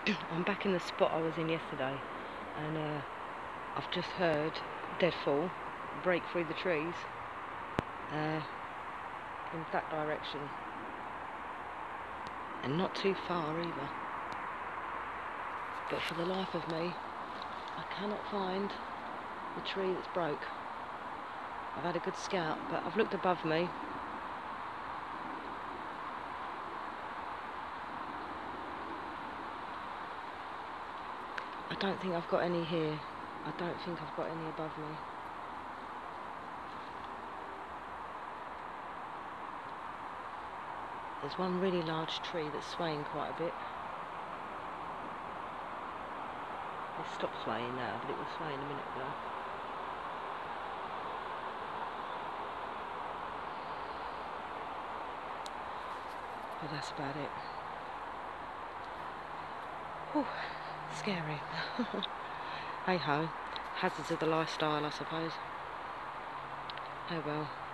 I'm back in the spot I was in yesterday, and I've just heard deadfall break through the trees in that direction, and not too far either. But for the life of me, I cannot find the tree that's broke. I've had a good scout, but I've looked above me. I don't think I've got any here. I don't think I've got any above me. There's one really large tree that's swaying quite a bit. It stopped swaying now, but it was swaying a minute ago. But that's about it. Whew, scary. Hey ho, hazards of the lifestyle, I suppose. Oh well.